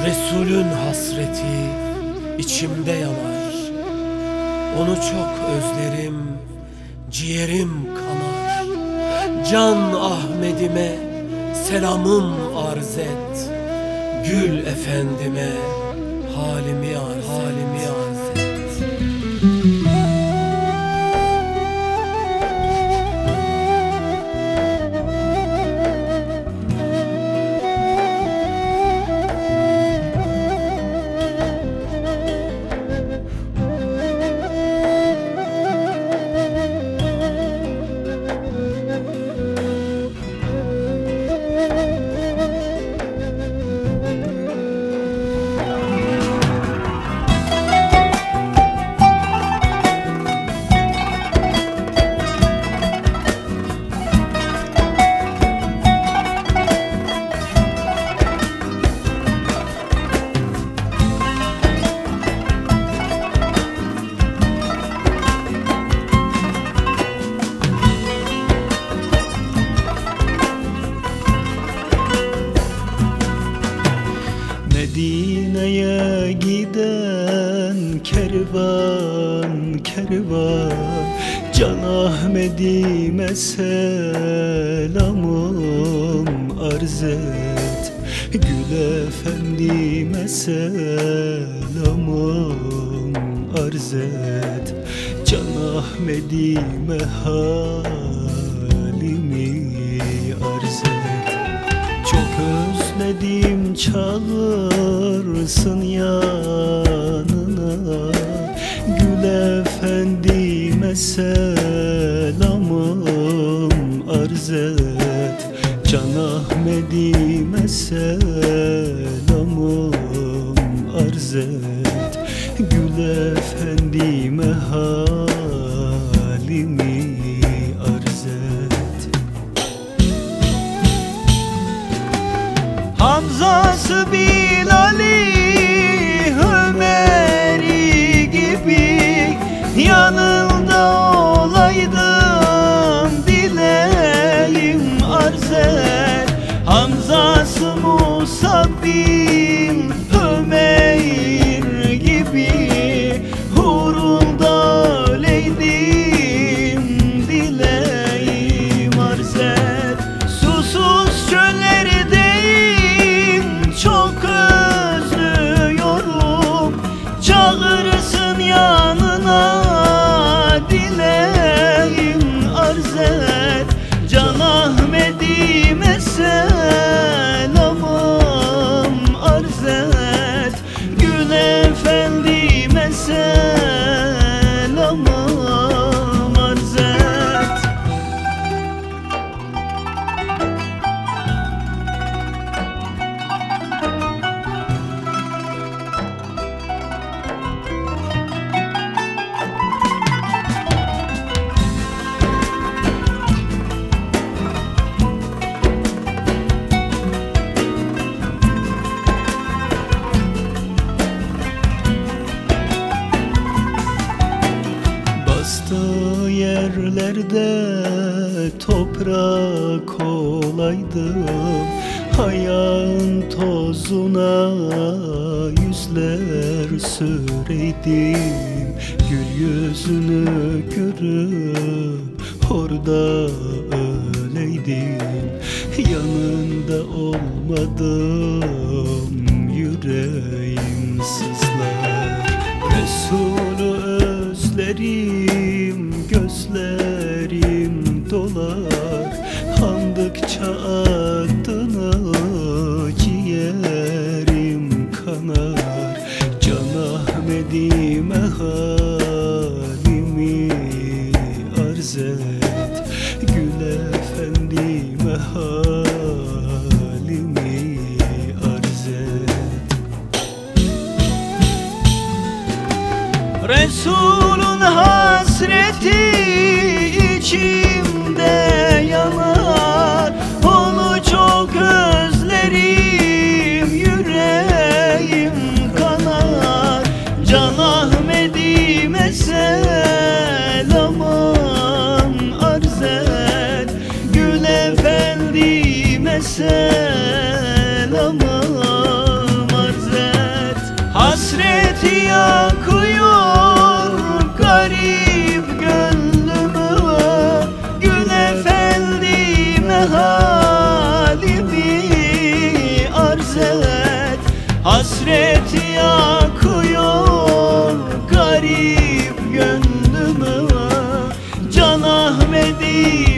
Resulün hasreti içimde yanar. Onu çok özlerim, ciğerim kanar. Can Ahmet'ime selamım arz et. Gül efendime halimi arz et. Medine'ye giden kervan kervan, Can Ahmet'ime selamım arz et. Gül efendime selamım arz et. Can Ahmet'ime halimi arz et. Çok özledim, çağırsın yanına. Gül efendime selamım arz et. Can Ahmet'ime selamım arz et. Gül efendime halimi arz et. Hamza'sı, Bilal'i, Ömer'i gibi yanında olaydım, dileğim arz et. Hamza'sı, Musa bin Ömer gibi hurunda öyleydim, dileğim arz et. Susuz çöllerdeyim, çok özlüyorum. Çağırırsın yanına, dileğim arz et. Can Ahmet'ime selamım arz et. Gül efendime selamım arz et. Bastığı yerlerde toprak olaydım. Ayağın tozuna yüzler süreydim. Gül yüzünü görüp orada öleydim. Yanında olmadım, yüreğim sızlar. Resulü özlerim, gözlerim dolar. Andıkça adını ciğerim kanar. Can Ahmet'ime halimi arz et. Gül efendime halimi arz et. Resulün hasreti içimde yanar. Onu çok özlerim, yüreğim kanar. Can Ahmet'ime selamım arz et. Gül efendime selamım arz et. Ahmet'i